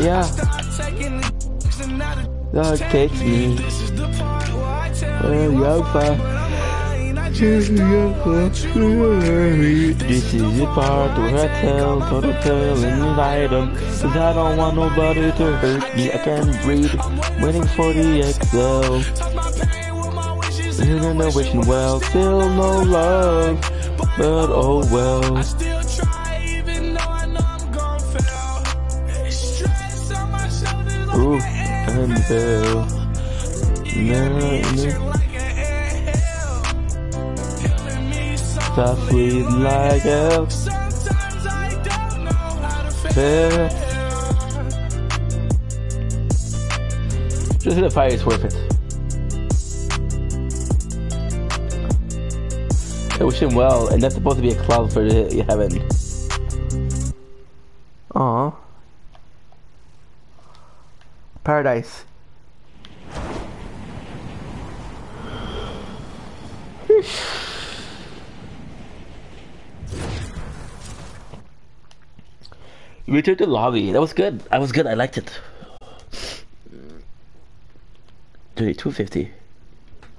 yeah. That takes me. Young fire. This is the part where I tell the tale and invite them. Cause I don't want nobody to hurt me. I can't breathe. Waiting for the XL. And I'm wishing well. Still no love. But oh well. Ooh, and Bill. Softly like hell. Just the fire is worth it. I wish him well, and that's supposed to be a cloud for heaven. Aww. Paradise. We took the lobby. That was good. I liked it. 250.